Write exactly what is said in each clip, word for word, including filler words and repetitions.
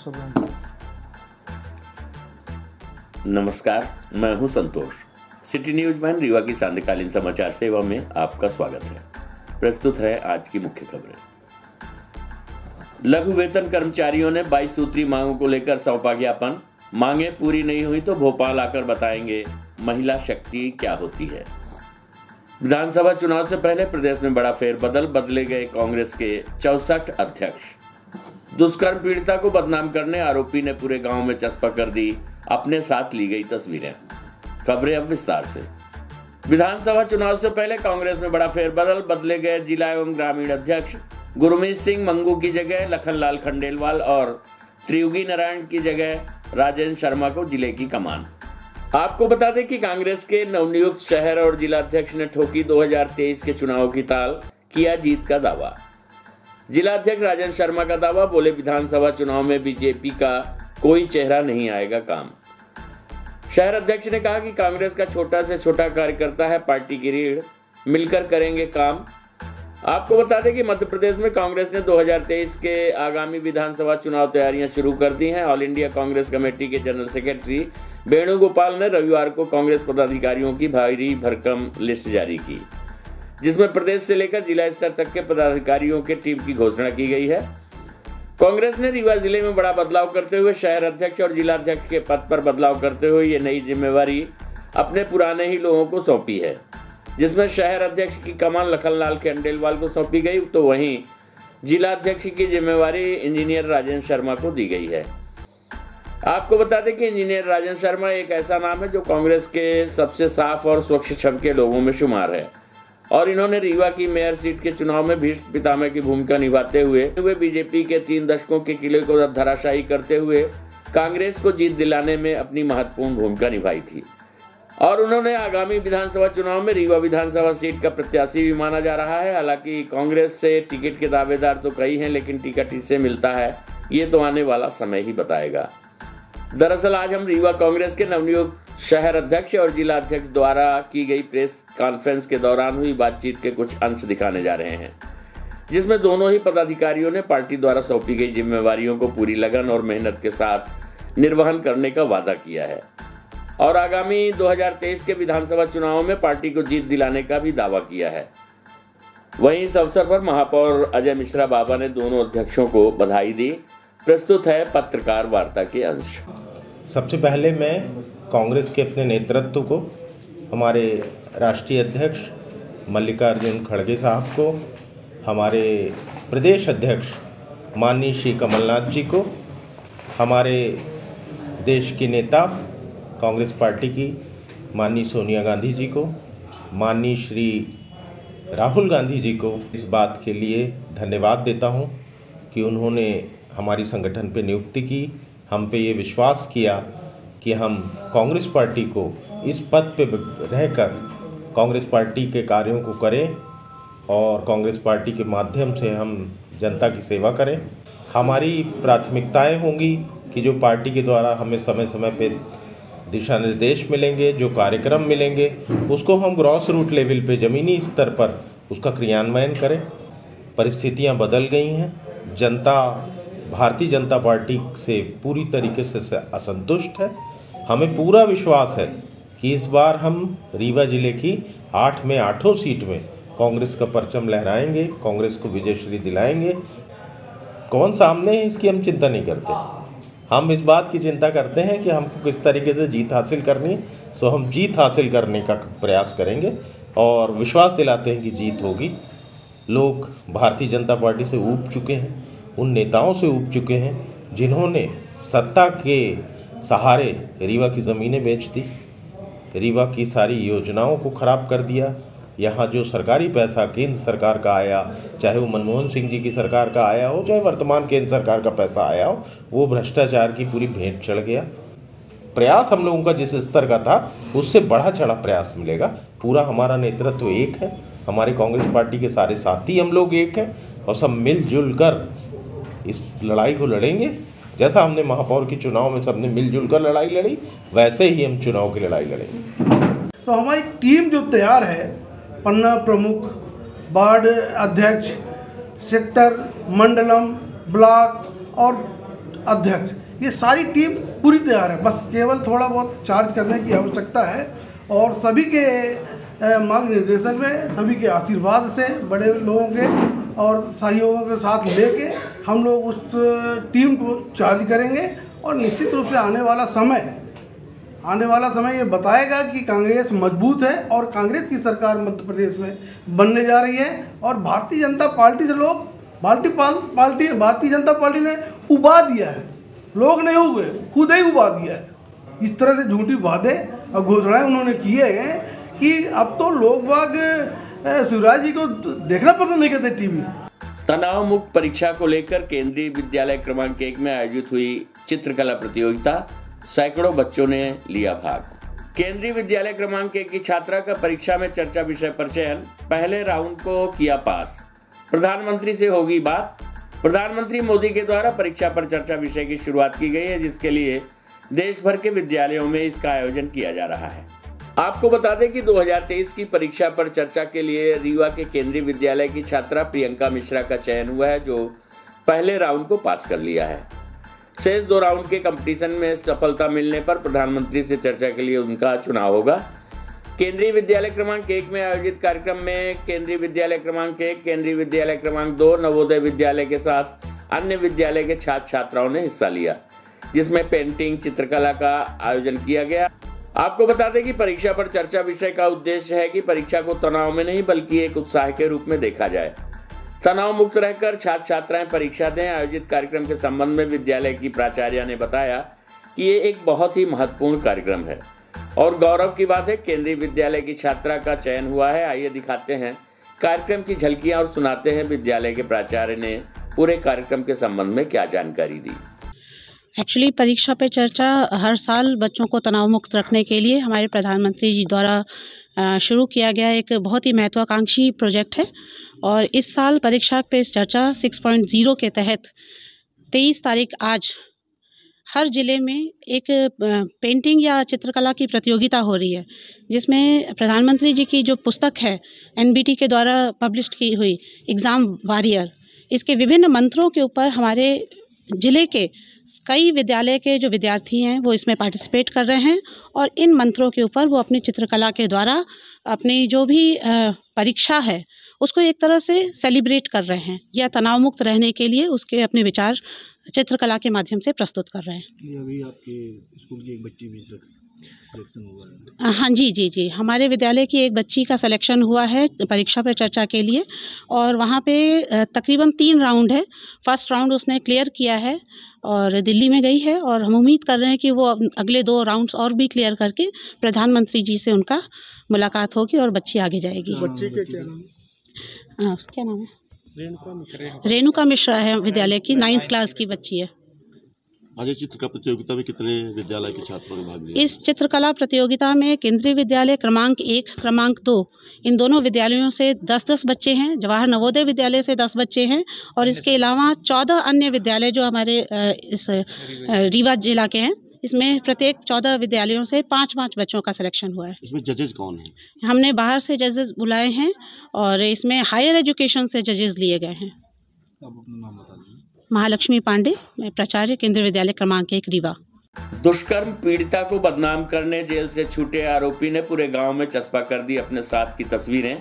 सब। नमस्कार, मैं हूं Santosh. City news one Rewa की सांध्यकालीन समाचार सेवा में आपका स्वागत है। प्रस्तुत है आज की मुख्य खबरें। लघु वेतन कर्मचारियों ने बाईस सूत्री मांगों को लेकर सौंपा ज्ञापन। मांगे पूरी नहीं हुई तो भोपाल आकर बताएंगे महिला शक्ति क्या होती है। विधानसभा चुनाव से पहले प्रदेश में बड़ा फेरबदल, बदले गए कांग्रेस के चौसठ अध्यक्ष। दुष्कर्म पीड़िता को बदनाम करने आरोपी ने पूरे गांव में चस्पा कर दी अपने साथ ली गई तस्वीरें। खबरें अब विस्तार से। विधानसभा चुनाव से पहले कांग्रेस में बड़ा फेरबदल, बदले गए जिला एवं ग्रामीण अध्यक्ष। गुरमीत सिंह मंगू की जगह लखनलाल खंडेलवाल और त्रियुगी नारायण की जगह राजेंद्र शर्मा को जिले की कमान। आपको बता दें कि कांग्रेस के नवनियुक्त शहर और जिला अध्यक्ष ने ठोकी दो हज़ार तेईस के चुनाव की ताल, किया जीत का दावा। जिला अध्यक्ष राजेंद्र शर्मा का दावा, बोले विधानसभा चुनाव में बीजेपी का कोई चेहरा नहीं आएगा काम। शहर अध्यक्ष ने कहा कि कांग्रेस का छोटा से छोटा कार्यकर्ता है पार्टी की रीढ़, मिलकर करेंगे काम। आपको बता दें कि मध्य प्रदेश में कांग्रेस ने दो हज़ार तेईस के आगामी विधानसभा चुनाव तैयारियां शुरू कर दी हैं। ऑल इंडिया कांग्रेस कमेटी के जनरल सेक्रेटरी वेणुगोपाल ने रविवार को कांग्रेस पदाधिकारियों की भारी भरकम लिस्ट जारी की, जिसमें प्रदेश से लेकर जिला स्तर तक के पदाधिकारियों के टीम की घोषणा की गई है। कांग्रेस ने रीवा जिले में बड़ा बदलाव करते हुए शहर अध्यक्ष और जिला अध्यक्ष के पद पर बदलाव करते हुए ये नई जिम्मेवारी अपने पुराने ही लोगों को सौंपी है, जिसमें शहर अध्यक्ष की कमान लखनलाल खंडेलवाल को सौंपी गई, तो वहीं जिला अध्यक्ष की जिम्मेवारी इंजीनियर राजेंद्र शर्मा को दी गई है। आपको बता दें कि इंजीनियर राजेंद्र शर्मा एक ऐसा नाम है जो कांग्रेस के सबसे साफ और स्वच्छ छवि के लोगों में शुमार है और इन्होंने रीवा की मेयर सीट के चुनाव में भीष्म पितामह की भूमिका निभाते हुए हुए बीजेपी के तीन दशकों के किले को धराशायी करते हुए कांग्रेस को जीत दिलाने में अपनी महत्वपूर्ण भूमिका निभाई थी और उन्होंने आगामी विधानसभा चुनाव में रीवा विधानसभा सीट का प्रत्याशी भी माना जा रहा है। हालांकि कांग्रेस से टिकट के दावेदार तो कई हैं, लेकिन टिकट इससे मिलता है ये तो आने वाला समय ही बताएगा। दरअसल आज हम रीवा कांग्रेस के नवनियुक्त शहर अध्यक्ष और जिला अध्यक्ष द्वारा की गई प्रेस कॉन्फ्रेंस के दौरान हुई बातचीत के कुछ अंश दिखाने जा रहे हैं, जिसमें दोनों ही पदाधिकारियों ने पार्टी द्वारा सौंपी गई जिम्मेवारियों को पूरी लगन और मेहनत के साथ निर्वहन करने का वादा किया है और आगामी दो हज़ार तेईस के विधानसभा चुनाव में पार्टी को जीत दिलाने का भी दावा किया है। वहीं इस अवसर पर महापौर अजय मिश्रा बाबा ने दोनों अध्यक्षों को बधाई दी। प्रस्तुत है पत्रकार वार्ता के अंश। सबसे पहले मैं कांग्रेस के अपने नेतृत्व को, हमारे राष्ट्रीय अध्यक्ष मल्लिकार्जुन खड़गे साहब को, हमारे प्रदेश अध्यक्ष माननीय श्री कमलनाथ जी को, हमारे देश के नेता कांग्रेस पार्टी की माननीय सोनिया गांधी जी को, माननीय श्री राहुल गांधी जी को इस बात के लिए धन्यवाद देता हूं कि उन्होंने हमारी संगठन पे नियुक्ति की, हम पे ये विश्वास किया कि हम कांग्रेस पार्टी को इस पद पे रहकर कांग्रेस पार्टी के कार्यों को करें और कांग्रेस पार्टी के माध्यम से हम जनता की सेवा करें। हमारी प्राथमिकताएं होंगी कि जो पार्टी के द्वारा हमें समय समय पे दिशा निर्देश मिलेंगे, जो कार्यक्रम मिलेंगे, उसको हम ग्रॉस रूट लेवल पे ज़मीनी स्तर पर उसका क्रियान्वयन करें। परिस्थितियां बदल गई हैं, जनता भारतीय जनता पार्टी से पूरी तरीके से असंतुष्ट है। हमें पूरा विश्वास है कि इस बार हम रीवा जिले की आठ में आठों सीट में कांग्रेस का परचम लहराएंगे, कांग्रेस को विजयश्री दिलाएंगे। कौन सामने है इसकी हम चिंता नहीं करते, हम इस बात की चिंता करते हैं कि हमको किस तरीके से जीत हासिल करनी है। सो हम जीत हासिल करने का प्रयास करेंगे और विश्वास दिलाते हैं कि जीत होगी। लोग भारतीय जनता पार्टी से ऊब चुके हैं, उन नेताओं से ऊब चुके हैं जिन्होंने सत्ता के सहारे रीवा की ज़मीनें बेच दी, रीवा की सारी योजनाओं को ख़राब कर दिया। यहाँ जो सरकारी पैसा केंद्र सरकार का आया, चाहे वो मनमोहन सिंह जी की सरकार का आया हो, चाहे वर्तमान केंद्र सरकार का पैसा आया हो, वो भ्रष्टाचार की पूरी भेंट चढ़ गया। प्रयास हम लोगों का जिस स्तर का था उससे बढ़ा चढ़ा प्रयास मिलेगा। पूरा हमारा नेतृत्व एक है, हमारे कांग्रेस पार्टी के सारे साथी हम लोग एक हैं और सब मिलजुल कर इस लड़ाई को लड़ेंगे। जैसा हमने महापौर की चुनाव में सबने मिलजुल कर लड़ाई लड़ी, वैसे ही हम चुनाव की लड़ाई लड़ेंगे। तो हमारी टीम जो तैयार है, पन्ना प्रमुख, वार्ड अध्यक्ष, सेक्टर, मंडलम, ब्लॉक और अध्यक्ष, ये सारी टीम पूरी तैयार है। बस केवल थोड़ा बहुत चार्ज करने की आवश्यकता है और सभी के मार्ग निर्देशन में, सभी के आशीर्वाद से, बड़े लोगों के और सहयोगों के साथ लेके हम लोग उस टीम को चार्ज करेंगे और निश्चित रूप से आने वाला समय आने वाला समय ये बताएगा कि कांग्रेस मजबूत है और कांग्रेस की सरकार मध्य प्रदेश में बनने जा रही है। और भारतीय जनता पार्टी से लोग party party Bharatiya Janata party ने उबा दिया है, लोग नहीं हुए, खुद ही उबा दिया है। इस तरह से झूठी वादे और घोषणाएं उन्होंने किए हैं कि अब तो लोग बाग शिवराज जी को देखना पसंद नहीं करते टीवी। तनाव मुक्त परीक्षा को लेकर केंद्रीय विद्यालय क्रमांक एक में आयोजित हुई चित्रकला प्रतियोगिता, सैकड़ों बच्चों ने लिया भाग। केंद्रीय विद्यालय क्रमांक एक की छात्रा का परीक्षा में चर्चा विषय पर चयन, पहले राउंड को किया पास। प्रधानमंत्री से होगी बात। प्रधानमंत्री मोदी के द्वारा परीक्षा पर चर्चा विषय की शुरुआत की गई है, जिसके लिए देश भर के विद्यालयों में इसका आयोजन किया जा रहा है। आपको बता दें कि दो हज़ार तेईस की परीक्षा पर चर्चा के लिए रीवा के केंद्रीय विद्यालय की छात्रा प्रियंका मिश्रा का चयन हुआ है, जो पहले राउंड को पास कर लिया है। शेष दो राउंड के कंपटीशन में सफलता मिलने पर प्रधानमंत्री से चर्चा के लिए उनका चुनाव होगा। केंद्रीय विद्यालय क्रमांक एक में आयोजित कार्यक्रम में केंद्रीय विद्यालय क्रमांक एक, केंद्रीय विद्यालय क्रमांक दो, नवोदय विद्यालय के साथ अन्य विद्यालय के छात्र छात्राओं ने हिस्सा लिया, जिसमें पेंटिंग, चित्रकला का आयोजन किया गया। आपको बता दें कि परीक्षा पर चर्चा विषय का उद्देश्य है कि परीक्षा को तनाव में नहीं बल्कि एक उत्साह के रूप में देखा जाए। तनाव मुक्त रहकर छात्र छात्राएं परीक्षा दें। आयोजित कार्यक्रम के संबंध में विद्यालय की प्राचार्य ने बताया कि ये एक बहुत ही महत्वपूर्ण कार्यक्रम है और गौरव की बात है केंद्रीय विद्यालय की छात्रा का चयन हुआ है। आइए दिखाते हैं कार्यक्रम की झलकियां और सुनाते हैं विद्यालय के प्राचार्य ने पूरे कार्यक्रम के संबंध में क्या जानकारी दी। एक्चुअली परीक्षा पे चर्चा हर साल बच्चों को तनाव मुक्त रखने के लिए हमारे प्रधानमंत्री जी द्वारा शुरू किया गया एक बहुत ही महत्वाकांक्षी प्रोजेक्ट है और इस साल परीक्षा पे चर्चा सिक्स पॉइंट ज़ीरो के तहत तेईस तारीख आज हर ज़िले में एक पेंटिंग या चित्रकला की प्रतियोगिता हो रही है, जिसमें प्रधानमंत्री जी की जो पुस्तक है एन बी टी के द्वारा पब्लिश की हुई एग्ज़ाम वॉरियर, इसके विभिन्न मंत्रों के ऊपर हमारे ज़िले के कई विद्यालय के जो विद्यार्थी हैं वो इसमें पार्टिसिपेट कर रहे हैं और इन मंत्रों के ऊपर वो अपनी चित्रकला के द्वारा अपनी जो भी परीक्षा है उसको एक तरह से सेलिब्रेट कर रहे हैं या तनाव मुक्त रहने के लिए उसके अपने विचार चित्रकला के माध्यम से प्रस्तुत कर रहे हैं। अभी आपके स्कूल की एक बच्ची भी सिलेक्शन हुआ है? हाँ जी जी जी हमारे विद्यालय की एक बच्ची का सिलेक्शन हुआ है परीक्षा पर चर्चा के लिए और वहाँ पे तकरीबन तीन राउंड है। फर्स्ट राउंड उसने क्लियर किया है और दिल्ली में गई है और हम उम्मीद कर रहे हैं कि वो अगले दो राउंड्स और भी क्लियर करके प्रधानमंत्री जी से उनका मुलाकात होगी और बच्ची आगे जाएगी। बच्ची का क्या नाम? हाँ क्या नाम है? रेणुका मिश्रा। रेणुका मिश्रा है, विद्यालय की नाइन्थ क्लास की बच्ची है। आज चित्रकला प्रतियोगिता में कितने विद्यालय के छात्रों ने भाग लिया? इस चित्रकला प्रतियोगिता में केंद्रीय विद्यालय क्रमांक एक, क्रमांक दो, इन दोनों विद्यालयों से दस दस बच्चे हैं। जवाहर नवोदय विद्यालय से दस बच्चे हैं और इसके अलावा चौदह अन्य विद्यालय जो हमारे इस रीवा जिला के हैं, इसमें प्रत्येक चौदह विद्यालयों से पाँच पाँच बच्चों का सिलेक्शन हुआ है। इसमें जजेस कौन हैं? हमने बाहर से जजेस बुलाए हैं और इसमें हायर एजुकेशन से जजेस लिए गए हैं। आप अपना नाम बता दीजिए। महालक्ष्मी पांडे, मैं प्राचार्य केंद्रीय विद्यालय क्रमांक एक रीवा। दुष्कर्म पीड़िता को बदनाम करने जेल से छूटे आरोपी ने पूरे गांव में चस्पा कर दी अपने साथ की तस्वीरें।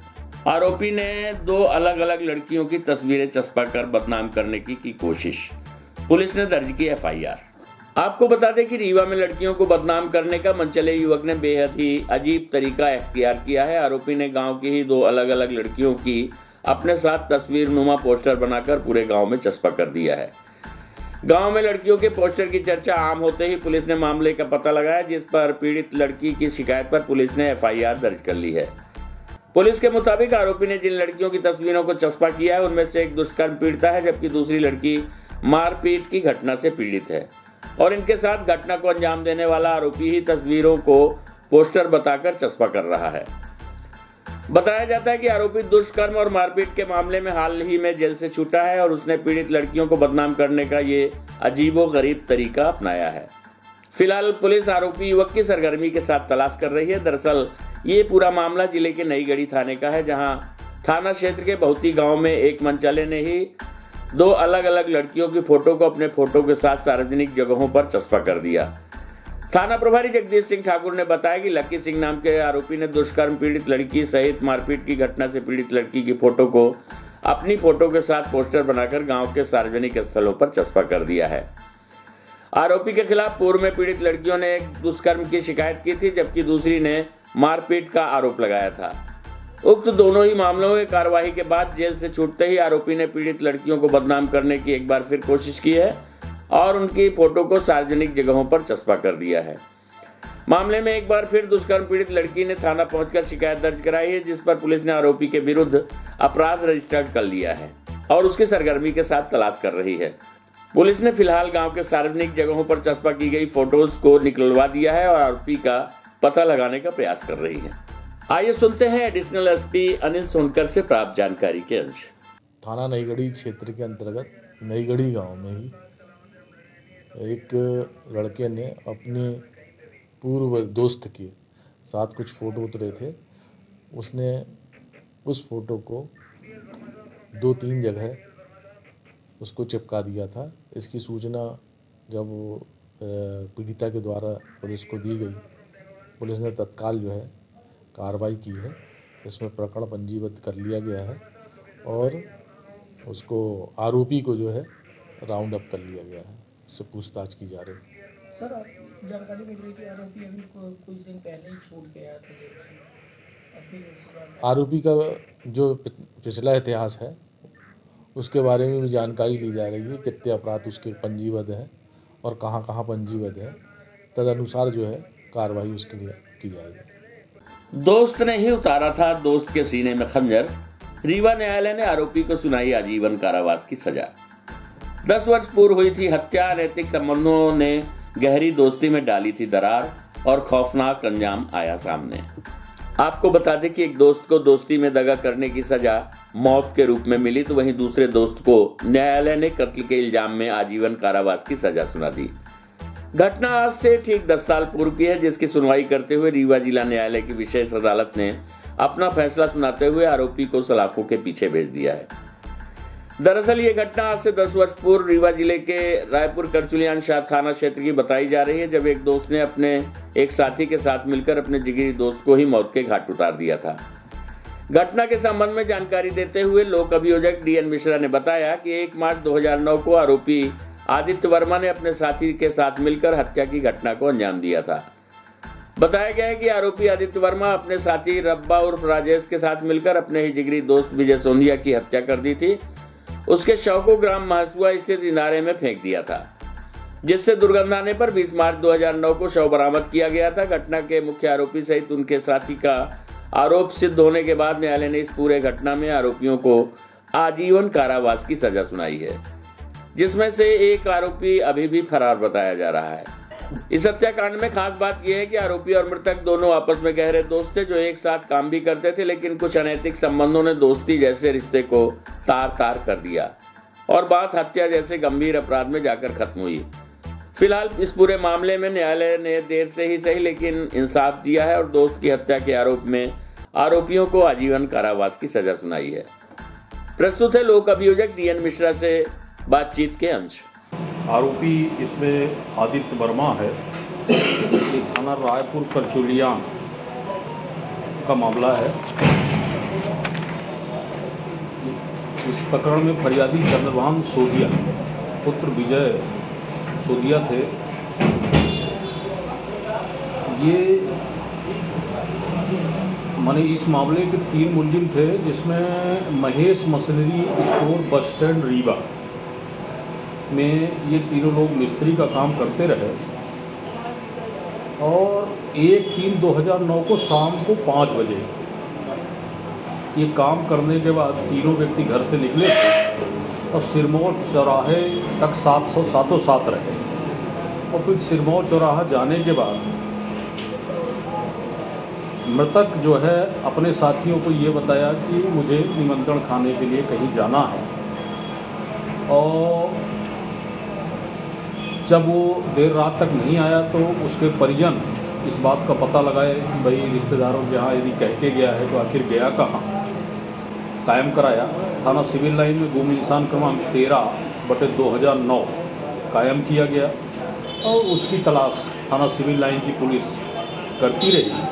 आरोपी ने दो अलग अलग लड़कियों की तस्वीरें चस्पा कर बदनाम करने की की कोशिश। पुलिस ने दर्ज की एफ आई आर। आपको बता दें कि रीवा में लड़कियों को बदनाम करने का मनचले युवक ने बेहद ही अजीब तरीका इख्तियार किया है। आरोपी ने गांव की ही दो अलग अलग लड़कियों की अपने साथ तस्वीर नुमा पोस्टर बनाकर पूरे गांव में चस्पा कर दिया है। गांव में लड़कियों के पोस्टर की चर्चा आम होते ही पुलिस ने मामले का पता लगाया, जिस पर पीड़ित लड़की की शिकायत पर पुलिस ने एफ आई आर दर्ज कर ली है। पुलिस के मुताबिक आरोपी ने जिन लड़कियों की तस्वीरों को चस्पा किया है उनमें से एक दुष्कर्म पीड़िता है, जबकि दूसरी लड़की मारपीट की घटना से पीड़ित है और इनके साथ घटना को अंजाम देने वाला आरोपी ही तस्वीरों को पोस्टर बताकर चस्पा कर रहा है। बताया जाता है कि आरोपी दुष्कर्म और मारपीट के मामले में हाल ही में जेल से छूटा है और उसने पीड़ित लड़कियों को बदनाम करने का ये अजीबोगरीब तरीका अपनाया है। फिलहाल पुलिस आरोपी युवक की सरगर्मी के साथ तलाश कर रही है। दरअसल ये पूरा मामला जिले के नईगढ़ी थाने का है, जहां थाना क्षेत्र के बहुती गांव में एक मनचले ने ही दो अलग अलग लड़कियों की फोटो को अपने फोटो के साथ सार्वजनिक जगहों पर चस्पा कर दिया। थाना प्रभारी जगदीश सिंह ठाकुर ने बताया कि लक्की सिंह नाम के आरोपी ने दुष्कर्म पीड़ित लड़की सहित मारपीट की घटना से पीड़ित लड़की की फोटो को अपनी फोटो के साथ पोस्टर बनाकर गांव के सार्वजनिक स्थलों पर चस्पा कर दिया है। आरोपी के खिलाफ पूर्व में पीड़ित लड़कियों ने एक दुष्कर्म की शिकायत की थी, जबकि दूसरी ने मारपीट का आरोप लगाया था। उक्त दोनों ही मामलों में कार्रवाई के बाद जेल से छूटते ही आरोपी ने पीड़ित लड़कियों को बदनाम करने की एक बार फिर कोशिश की है और उनकी फोटो को सार्वजनिक जगहों पर चस्पा कर दिया है। मामले में एक बार फिर दुष्कर्म पीड़ित लड़की ने थाना पहुंचकर शिकायत दर्ज कराई है, जिस पर पुलिस ने आरोपी के विरुद्ध अपराध रजिस्टर्ड कर लिया है और उसकी सरगर्मी के साथ तलाश कर रही है। पुलिस ने फिलहाल गांव के सार्वजनिक जगहों पर चस्पा की गई फोटोज को निकलवा दिया है और आरोपी का पता लगाने का प्रयास कर रही है। आइए सुनते हैं एडिशनल एसपी अनिल सोनकर से प्राप्त जानकारी के अंश। थाना नईगढ़ी क्षेत्र के अंतर्गत नईगढ़ी गांव में ही एक लड़के ने अपने पूर्व दोस्त के साथ कुछ फ़ोटो उतरे थे, उसने उस फोटो को दो तीन जगह उसको चिपका दिया था। इसकी सूचना जब पीड़िता के द्वारा पुलिस को दी गई, पुलिस ने तत्काल जो है कार्रवाई की है। इसमें प्रकरण पंजीबद्ध कर लिया गया है और उसको आरोपी को जो है राउंड अप कर लिया गया है, उससे पूछताछ की जा रही है। सर, जानकारी मिल रही है कि आरोपी अभी कुछ दिन पहले ही छूट गया था जेल से। अभी आरोपी का जो पिछला इतिहास है उसके बारे में भी जानकारी ली जा रही है, कितने अपराध उसके पंजीबद्ध हैं और कहां कहां पंजीबद्ध हैं। तदनुसार जो है कार्रवाई उसके लिए की जाएगी। दोस्त ने ही उतारा था दोस्त के सीने में खंजर। रीवा न्यायालय ने आरोपी को सुनाई आजीवन कारावास की सजा। दस वर्ष पूर्व हुई थी हत्या। अनैतिक संबंधों ने गहरी दोस्ती में डाली थी दरार और खौफनाक अंजाम आया सामने। आपको बता दें कि एक दोस्त को दोस्ती में दगा करने की सजा मौत के रूप में मिली, तो वहीं दूसरे दोस्त को न्यायालय ने कत्ल के इल्जाम में आजीवन कारावास की सजा सुना दी। घटना आज से ठीक दस साल पूर्व की है, जिसकी सुनवाई करते हुए रीवा जिला न्यायालय की विशेष अदालत ने अपना फैसला सुनाते हुए आरोपी को सलाखों के पीछे भेज दिया है। दरअसल ये घटना आज से दस वर्ष पूर्व रीवा जिले के रायपुर करचुलियान शाह थाना क्षेत्र की बताई जा रही है, जब एक दोस्त ने अपने एक साथी के साथ मिलकर अपने जिगरी दोस्त को ही मौत के घाट उतार दिया था। घटना के संबंध में जानकारी देते हुए लोक अभियोजक डी एन मिश्रा ने बताया कि एक मार्च दो हज़ार नौ को आरोपी आदित्य वर्मा ने अपने साथी के साथ मिलकर हत्या की घटना को अंजाम दिया था। बताया गया है कि आरोपी आदित्य वर्मा अपने साथी रब्बा उर्फ राजेश के साथ मिलकर अपने ही जिगरी दोस्त विजय सोंधिया की हत्या कर दी थी। उसके शव को ग्राम महसुआ स्थित इनारे में फेंक दिया था, जिससे दुर्गंध आने पर बीस मार्च दो हज़ार नौ को शव बरामद किया गया था। घटना के मुख्य आरोपी सहित उनके साथी का आरोप सिद्ध होने के बाद न्यायालय ने इस पूरे घटना में आरोपियों को आजीवन कारावास की सजा सुनाई है, जिसमें से एक आरोपी अभी भी फरार बताया जा रहा है। इस हत्याकांड में खास बात यह है कि आरोपी और मृतक दोनों आपस में गहरे दोस्त थे, जो एक साथ काम भी करते थे, लेकिन कुछ अनैतिक संबंधों ने दोस्ती जैसे रिश्ते को तार तार कर दिया और बात हत्या जैसे गंभीर अपराध में जाकर खत्म हुई। फिलहाल इस पूरे मामले में न्यायालय ने देर से ही सही लेकिन इंसाफ दिया है और दोस्त की हत्या के आरोप में आरोपियों को आजीवन कारावास की सजा सुनाई है। प्रस्तुत है लोक अभियोजक डी एन मिश्रा से बातचीत के अंश। आरोपी इसमें आदित्य वर्मा है। ये थाना रायपुर करचुलियान का मामला है। इस प्रकरण में फरियादी चंद्रभान सोदिया पुत्र विजय सोदिया थे। ये माने इस मामले के तीन मुलजिम थे, जिसमें Mahesh machinery store bus stand Rewa में ये तीनों लोग मिस्त्री का काम करते रहे और एक तीन दो हज़ार नौ को शाम को पाँच बजे ये काम करने के बाद तीनों व्यक्ति घर से निकले और सिरमौर चौराहे तक सात सौ सातों सात रहे और फिर सिरमौर चौराहा जाने के बाद मृतक जो है अपने साथियों को ये बताया कि मुझे निमंत्रण खाने के लिए कहीं जाना है। और जब वो देर रात तक नहीं आया तो उसके परिजन इस बात का पता लगाए कि भाई रिश्तेदारों के यहाँ यदि कह के गया है तो आखिर गया कहाँ। कायम कराया। थाना सिविल लाइन में गुम इंसान क्रमांक तेरह बटे दो हज़ार नौ कायम किया गया और उसकी तलाश थाना सिविल लाइन की पुलिस करती रही।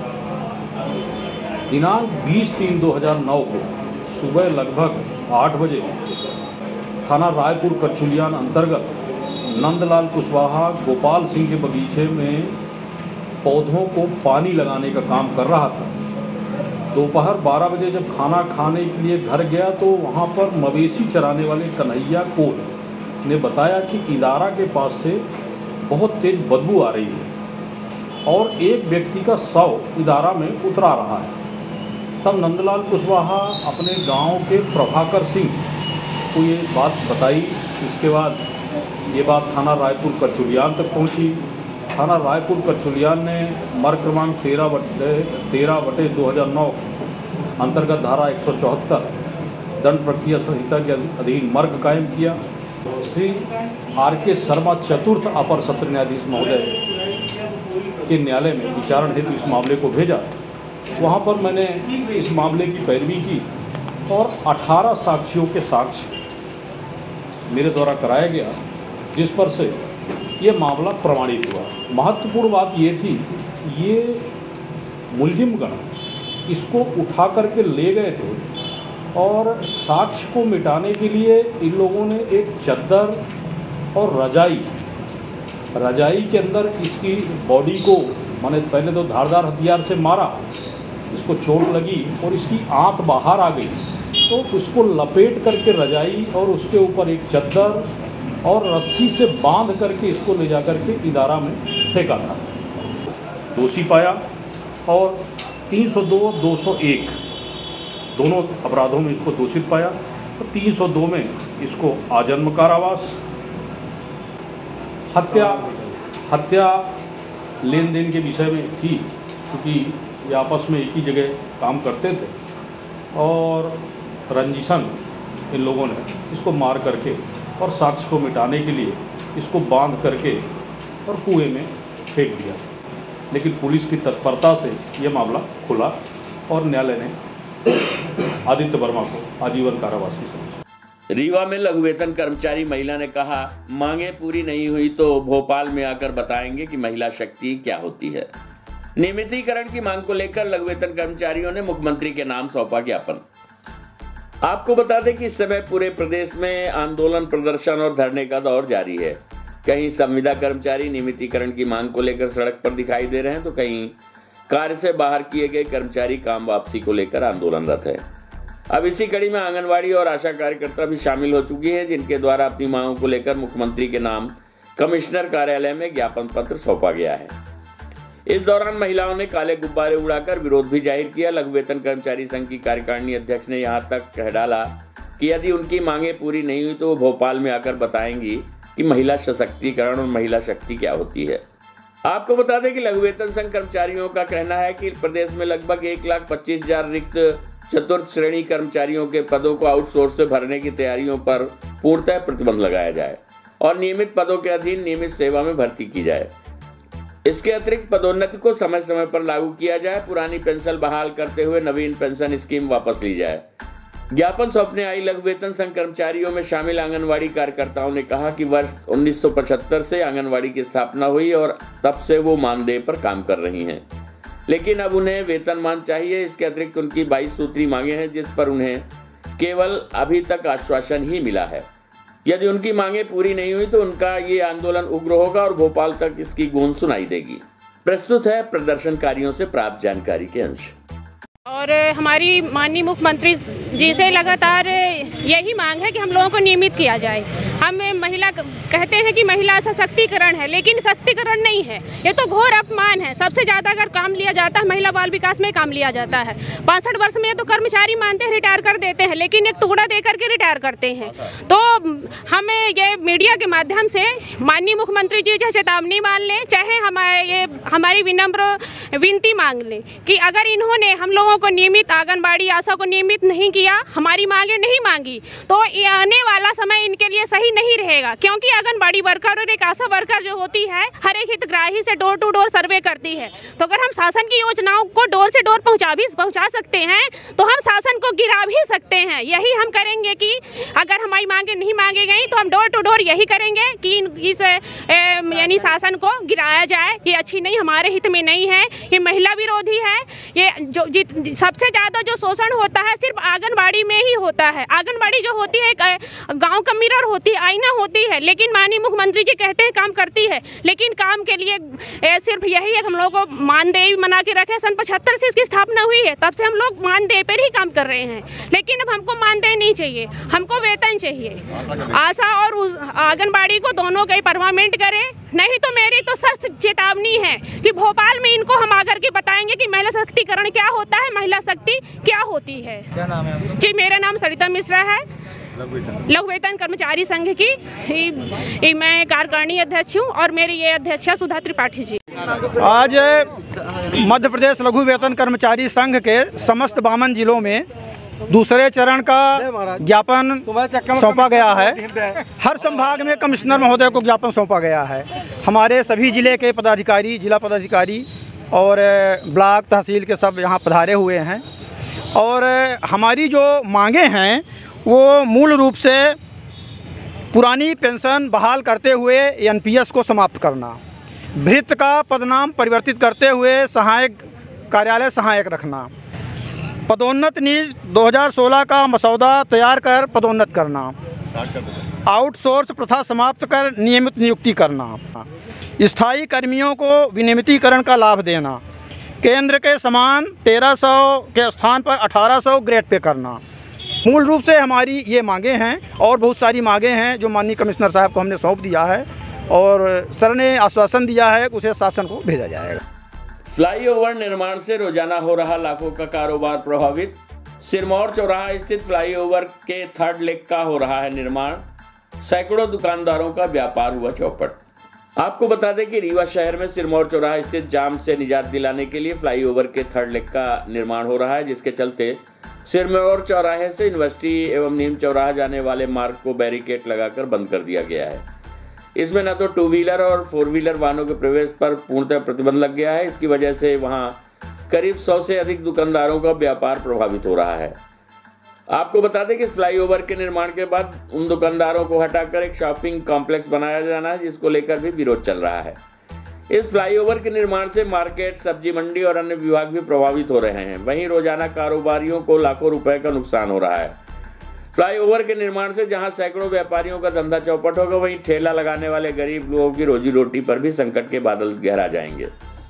दिनांक बीस तीन दो हज़ार नौ को सुबह लगभग आठ बजे थाना रायपुर करचुलियान अंतर्गत नंदलाल कुशवाहा गोपाल सिंह के बगीचे में पौधों को पानी लगाने का काम कर रहा था। दोपहर बारह बजे जब खाना खाने के लिए घर गया तो वहाँ पर मवेशी चराने वाले कन्हैया कोल ने बताया कि इदारा के पास से बहुत तेज बदबू आ रही है और एक व्यक्ति का शव इदारा में उतरा रहा है। तब नंदलाल कुशवाहा अपने गांव के प्रभाकर सिंह को ये बात बताई। इसके बाद ये बात थाना रायपुर करचुलियान तक पहुंची। थाना रायपुर करचुलियान ने मर्ग क्रमांक तेरह बटे तेरह बटे दो हज़ार नौ अंतर्गत धारा एक सौ चौहत्तर दंड प्रक्रिया संहिता के अधीन मर्ग कायम किया। श्री आर के शर्मा चतुर्थ अपर सत्र न्यायाधीश महोदय के न्यायालय में विचारण हेतु इस मामले को भेजा। वहाँ पर मैंने इस मामले की पैरवी की और अठारह साक्षियों के साक्ष्य मेरे द्वारा कराया गया, जिस पर से ये मामला प्रमाणित हुआ। महत्वपूर्ण बात ये थी, ये मुलजिमगण इसको उठा करके ले गए थे और साक्ष्य को मिटाने के लिए इन लोगों ने एक चद्दर और रजाई रजाई के अंदर इसकी बॉडी को, माने पहले तो धारदार हथियार से मारा, इसको चोट लगी और इसकी आंत बाहर आ गई, तो उसको लपेट करके रजाई और उसके ऊपर एक चद्दर और रस्सी से बांध करके इसको ले जा करके इदारा में फेंका था। दोषी पाया और तीन सौ दो दो सौ एक दोनों अपराधों में इसको दोषित पाया और तीन सौ दो में इसको आजन्म कारावास, हत्या हत्या लेन देन के विषय में थी क्योंकि ये आपस में एक ही जगह काम करते थे और रंजिशन इन लोगों ने इसको मार करके और साक्ष्य को मिटाने के लिए इसको बांध करके और कुएं में फेंक दिया। लेकिन पुलिस की तत्परता से यह मामला खुला और न्यायालय ने आदित्य वर्मा को आजीवन कारावास की सजा। रीवा में लघु वेतन कर्मचारी महिला ने कहा, मांगे पूरी नहीं हुई तो भोपाल में आकर बताएंगे कि महिला शक्ति क्या होती है। नियमितीकरण की मांग को लेकर लघु वेतन कर्मचारियों ने मुख्यमंत्री के नाम सौंपा ज्ञापन। आपको बता दें कि इस समय पूरे प्रदेश में आंदोलन, प्रदर्शन और धरने का दौर जारी है। कहीं संविदा कर्मचारी नियमितीकरण की मांग को लेकर सड़क पर दिखाई दे रहे हैं तो कहीं कार्य से बाहर किए गए कर्मचारी काम वापसी को लेकर आंदोलनरत है। अब इसी कड़ी में आंगनवाड़ी और आशा कार्यकर्ता भी शामिल हो चुकी हैं, जिनके द्वारा अपनी मांगों को लेकर मुख्यमंत्री के नाम कमिश्नर कार्यालय में ज्ञापन पत्र सौंपा गया है। इस दौरान महिलाओं ने काले गुब्बारे उड़ाकर विरोध भी जाहिर किया। लघु वेतन कर्मचारी संघ की कार्यकारिणी अध्यक्ष ने यहां तक कह डाला कि यदि उनकी मांगे पूरी नहीं हुई तो वो भोपाल में आकर बताएंगी कि महिला सशक्तिकरण और महिला शक्ति क्या होती है। आपको बता दें कि लघु वेतन संघ कर्मचारियों का कहना है कि प्रदेश में लगभग एक लाख पच्चीस हजार रिक्त चतुर्थ श्रेणी कर्मचारियों के पदों को आउटसोर्स से भरने की तैयारियों पर पूर्णतः प्रतिबंध लगाया जाए और नियमित पदों के अधीन नियमित सेवा में भर्ती की जाए। इसके अतिरिक्त पदोन्नति को समय समय पर लागू किया जाए। पुरानी पेंशन बहाल करते हुए नवीन पेंशन स्कीम वापस ली जाए। ज्ञापन सौंपने आई लघु वेतन संघ कर्मचारियों में शामिल आंगनवाड़ी कार्यकर्ताओं ने कहा कि वर्ष उन्नीस सौ पचहत्तर से आंगनवाड़ी की स्थापना हुई और तब से वो मानदेय पर काम कर रही हैं, लेकिन अब उन्हें वेतनमान चाहिए। इसके अतिरिक्त उनकी बाईस सूत्री मांगे हैं, जिस पर उन्हें केवल अभी तक आश्वासन ही मिला है। यदि उनकी मांगे पूरी नहीं हुई तो उनका ये आंदोलन उग्र होगा और भोपाल तक इसकी गूंज सुनाई देगी। प्रस्तुत है प्रदर्शनकारियों से प्राप्त जानकारी के अंश। और हमारी माननीय मुख्यमंत्री जी से लगातार यही मांग है कि हम लोगों को नियमित किया जाए। हम महिला कहते हैं कि महिला सशक्तिकरण है, लेकिन सशक्तिकरण नहीं है, ये तो घोर अपमान है। सबसे ज़्यादा अगर काम लिया जाता है महिला बाल विकास में काम लिया जाता है। बासठ वर्ष में तो कर्मचारी मानते हैं रिटायर कर देते हैं, लेकिन एक टुकड़ा दे करके रिटायर करते हैं। तो हमें ये मीडिया के माध्यम से माननीय मुख्यमंत्री जी चाहे चेतावनी मान लें, चाहे हमारे ये हमारी विनम्र विनती मांग लें कि अगर इन्होंने हम लोगों को नियमित आंगनबाड़ी आशा को नियमित नहीं किया, हमारी मांगे नहीं मांगी, तो आने वाला समय इनके लिए सही सही नहीं रहेगा, क्योंकि आंगनबाड़ी वर्कर और एक आशा वर्कर जो होती है हर एक हितग्राही से डोर टू डोर सर्वे करती है। तो अगर हम शासन की योजनाओं को डोर से डोर पहुंचा भी पहुंचा सकते हैं तो हम शासन को गिरा भी सकते हैं। यही हम करेंगे कि अगर हमारी मांगे नहीं मांगे गई तो हम डोर टू डोर यही करेंगे कि इस यानी शासन को गिराया जाए। ये अच्छी नहीं, हमारे हित में नहीं है, ये महिला विरोधी है। ये जो सबसे ज़्यादा जो शोषण होता है सिर्फ आंगनबाड़ी में ही होता है। आंगनबाड़ी जो होती है गांव का मिरर होती है, आईना होती है, लेकिन माननीय मुख्यमंत्री जी कहते हैं काम करती है, लेकिन काम के लिए ए, सिर्फ यही है हम लोगों को मानदेय बना के रखे। सन पचहत्तर से इसकी स्थापना हुई है, तब से हम लोग मानदेय पर ही काम कर रहे हैं, लेकिन अब हमको मानदेय नहीं चाहिए, हमको वेतन चाहिए। आशा और आंगनबाड़ी को दोनों का परमानेंट करें, नहीं तो मेरी तो सख्त चेतावनी है कि भोपाल में इनको हम आकर के बताएंगे कि महिला सशक्तिकरण क्या होता है, महिला शक्ति क्या होती है। क्या नाम है आपका? जी, मेरा नाम सरिता मिश्रा है, लघु वेतन कर्मचारी संघ की ये, मैं कार्यकारिणी अध्यक्ष हूँ और मेरी ये अध्यक्षा सुधा त्रिपाठी जी। आज मध्य प्रदेश लघु वेतन कर्मचारी संघ के समस्त बावन जिलों में दूसरे चरण का ज्ञापन सौंपा गया है। हर संभाग में कमिश्नर महोदय को ज्ञापन सौंपा गया है। हमारे सभी जिले के पदाधिकारी, जिला पदाधिकारी और ब्लॉक तहसील के सब यहाँ पधारे हुए हैं और हमारी जो मांगे हैं वो मूल रूप से पुरानी पेंशन बहाल करते हुए एन पी एस को समाप्त करना, भृत्य का पदनाम परिवर्तित करते हुए सहायक कार्यालय सहायक रखना, पदोन्नत नीति दो हज़ार सोलह का मसौदा तैयार कर पदोन्नत करना, आउटसोर्स प्रथा समाप्त कर नियमित नियुक्ति करना, स्थायी कर्मियों को विनियमितीकरण का लाभ देना, केंद्र के समान तेरह सौ के स्थान पर अठारह सौ ग्रेड पे करना। मूल रूप से हमारी ये मांगे हैं और बहुत सारी मांगे हैं जो माननीय कमिश्नर साहब को हमने सौंप दिया है और सर ने आश्वासन दिया है कि उसे शासन को भेजा जाएगा। फ्लाईओवर निर्माण से रोजाना हो रहा लाखों का कारोबार प्रभावित। सिरमौर चौराहा स्थित फ्लाईओवर के थर्ड लेग का हो रहा है निर्माण, सैकड़ों दुकानदारों का व्यापार हुआ चौपट। आपको बता दें कि रीवा शहर में सिरमौर चौराहा स्थित जाम से निजात दिलाने के लिए फ्लाईओवर के थर्ड लेग का निर्माण हो रहा है, जिसके चलते सिरमौर चौराहे से यूनिवर्सिटी एवं नीम चौराहा जाने वाले मार्ग को बैरिकेड लगाकर बंद कर दिया गया है। इसमें न तो टू व्हीलर और फोर व्हीलर वाहनों के प्रवेश पर पूर्णतः प्रतिबंध लग गया है। इसकी वजह से वहां करीब सौ से अधिक दुकानदारों का व्यापार प्रभावित हो रहा है। आपको बता दें कि इस फ्लाईओवर के निर्माण के बाद उन दुकानदारों को हटाकर एक शॉपिंग कॉम्प्लेक्स बनाया जाना है, जिसको लेकर भी विरोध चल रहा है। इस फ्लाईओवर के निर्माण से मार्केट, सब्जी मंडी और अन्य विभाग भी प्रभावित हो रहे हैं। वहीं रोजाना कारोबारियों को लाखों रुपए का नुकसान हो रहा है। फ्लाईओवर के निर्माण से जहां सैकड़ों व्यापारियों का धंधा चौपट होगा, वहीं ठेला लगाने वाले गरीब लोगों की रोजी रोटी पर भी संकट के बादल गहरा जाएंगे।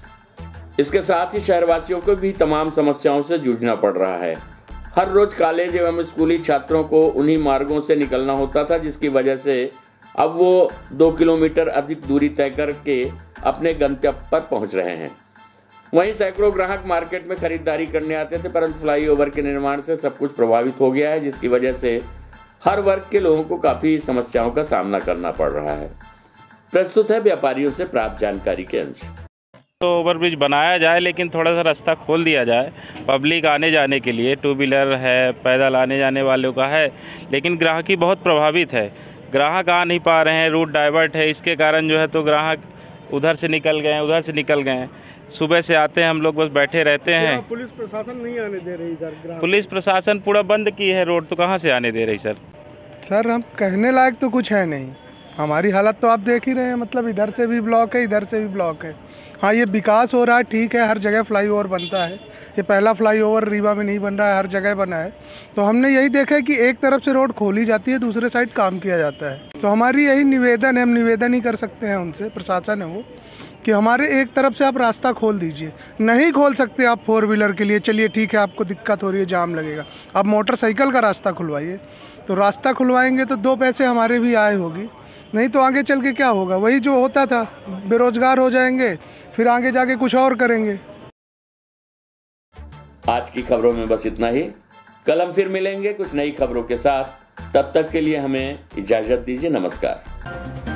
इसके साथ ही शहरवासियों को भी तमाम समस्याओं से जूझना पड़ रहा है। हर रोज कॉलेज एवं स्कूली छात्रों को उन्हीं मार्गों से निकलना होता था, जिसकी वजह से अब वो दो किलोमीटर अधिक दूरी तय करके अपने गंतव्य पर पहुंच रहे हैं। वहीं सैकड़ों ग्राहक मार्केट में खरीदारी करने आते थे, परंतु फ्लाईओवर के निर्माण से सब कुछ प्रभावित हो गया है, जिसकी वजह से हर वर्ग के लोगों को काफ़ी समस्याओं का सामना करना पड़ रहा है। प्रस्तुत है व्यापारियों से प्राप्त जानकारी के अंश। तो ओवरब्रिज बनाया जाए, लेकिन थोड़ा सा रास्ता खोल दिया जाए पब्लिक आने जाने के लिए। टू व्हीलर है, पैदल आने जाने वालों का है, लेकिन ग्राहकी बहुत प्रभावित है। ग्राहक आ नहीं पा रहे हैं, रूट डाइवर्ट है, इसके कारण जो है तो ग्राहक उधर से निकल गए उधर से निकल गए। सुबह से आते हैं हम लोग, बस बैठे रहते हैं। पुलिस प्रशासन नहीं आने दे रही इधर। पुलिस प्रशासन पूरा बंद की है रोड, तो कहाँ से आने दे रही सर? सर हम कहने लायक तो कुछ है नहीं, हमारी हालत तो आप देख ही रहे हैं। मतलब इधर से भी ब्लॉक है, इधर से भी ब्लॉक है। हाँ, ये विकास हो रहा है, ठीक है, हर जगह फ्लाईओवर बनता है। ये पहला फ्लाईओवर रीवा में नहीं बन रहा है, हर जगह बना है। तो हमने यही देखा है कि एक तरफ से रोड खोली जाती है, दूसरे साइड काम किया जाता है। तो हमारी यही निवेदन है, हम निवेदन ही कर सकते हैं उनसे, प्रशासन है वो, कि हमारे एक तरफ से आप रास्ता खोल दीजिए। नहीं खोल सकते आप फोर व्हीलर के लिए, चलिए ठीक है, आपको दिक्कत हो रही है, जाम लगेगा, आप मोटरसाइकिल का रास्ता खुलवाइए। तो रास्ता खुलवाएंगे तो दो पैसे हमारे भी आय होगी, नहीं तो आगे चल के क्या होगा? वही जो होता था, बेरोजगार हो जाएंगे, फिर आगे जाके कुछ और करेंगे। आज की खबरों में बस इतना ही। कल हम फिर मिलेंगे कुछ नई खबरों के साथ। तब तक के लिए हमें इजाजत दीजिए। नमस्कार।